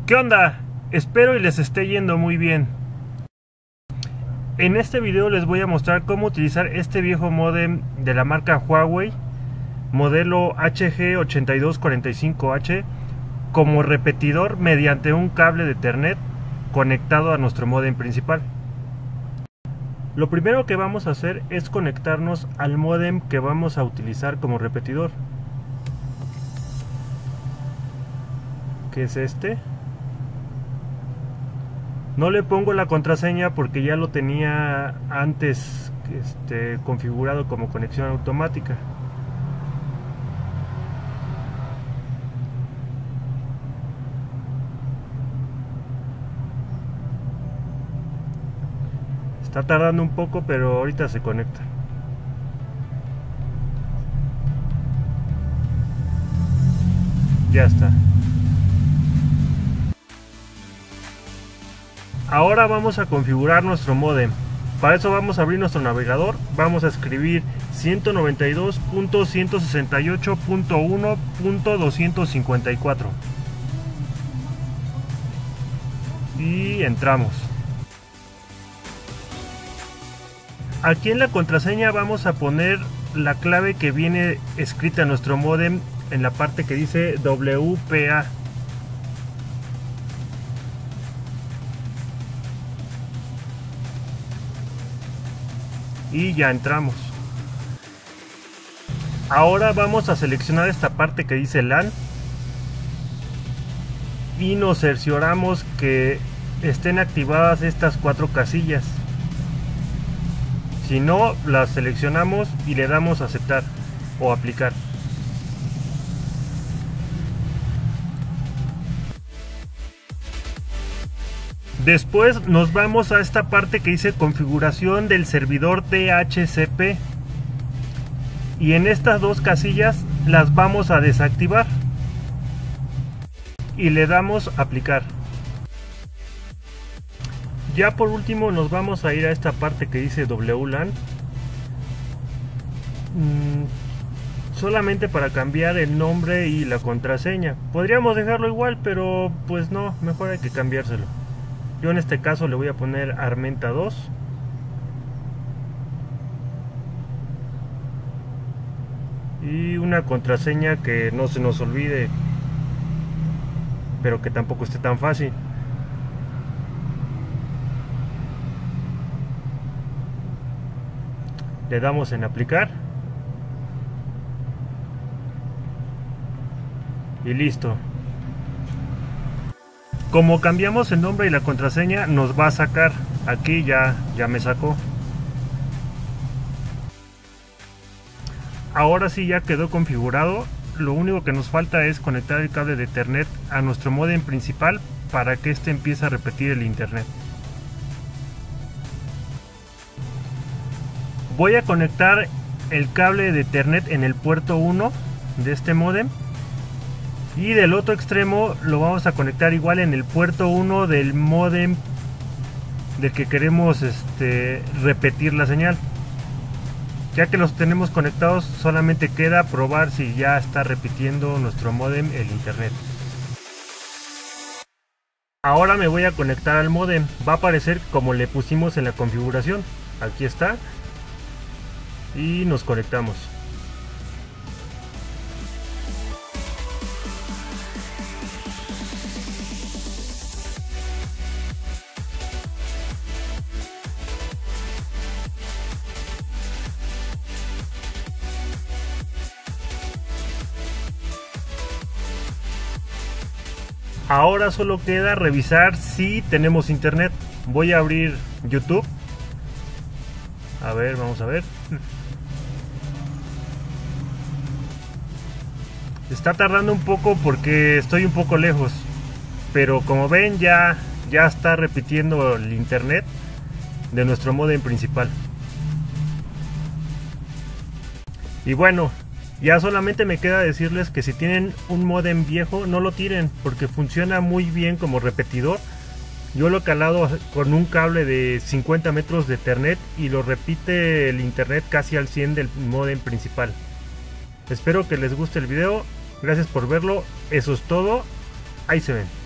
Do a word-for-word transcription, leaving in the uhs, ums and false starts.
¿Qué onda? Espero y les esté yendo muy bien. En este video les voy a mostrar cómo utilizar este viejo módem de la marca Huawei, modelo H G ocho dos cuatro cinco H, como repetidor mediante un cable de Ethernet conectado a nuestro módem principal. Lo primero que vamos a hacer es conectarnos al módem que vamos a utilizar como repetidor, que es este. No le pongo la contraseña porque ya lo tenía antes este, configurado como conexión automática. Está tardando un poco, pero ahorita se conecta. Ya está. Ahora vamos a configurar nuestro módem. Para eso vamos a abrir nuestro navegador. Vamos a escribir ciento noventa y dos punto ciento sesenta y ocho punto uno punto doscientos cincuenta y cuatro y entramos. Aquí en la contraseña vamos a poner la clave que viene escrita en nuestro módem en la parte que dice W P A. Y ya entramos. Ahora vamos a seleccionar esta parte que dice LAN y nos cercioramos que estén activadas estas cuatro casillas. Si no, las seleccionamos y le damos a aceptar o aplicar. Después nos vamos a esta parte que dice configuración del servidor D H C P y en estas dos casillas las vamos a desactivar y le damos a aplicar. Ya por último nos vamos a ir a esta parte que dice W LAN, mm, solamente para cambiar el nombre y la contraseña. Podríamos dejarlo igual, pero pues no, mejor hay que cambiárselo. Yo en este caso le voy a poner Armenta dos. Y una contraseña que no se nos olvide, pero que tampoco esté tan fácil. Le damos en aplicar. Y listo. Como cambiamos el nombre y la contraseña, nos va a sacar. Aquí ya, ya me sacó. Ahora sí ya quedó configurado. Lo único que nos falta es conectar el cable de Ethernet a nuestro módem principal para que este empiece a repetir el internet. Voy a conectar el cable de Ethernet en el puerto uno de este módem. Y del otro extremo lo vamos a conectar igual en el puerto uno del módem del que queremos este, repetir la señal. Ya que los tenemos conectados, solamente queda probar si ya está repitiendo nuestro módem el internet. Ahora me voy a conectar al módem. Va a aparecer como le pusimos en la configuración. Aquí está. Y nos conectamos. Ahora solo queda revisar si tenemos internet. Voy a abrir YouTube. A ver, vamos a ver. Está tardando un poco porque estoy un poco lejos. Pero como ven ya, ya está repitiendo el internet de nuestro módem principal. Y bueno, ya solamente me queda decirles que si tienen un módem viejo no lo tiren, porque funciona muy bien como repetidor. Yo lo he calado con un cable de cincuenta metros de Ethernet y lo repite el internet casi al cien del módem principal. Espero que les guste el video, gracias por verlo, eso es todo, ahí se ven.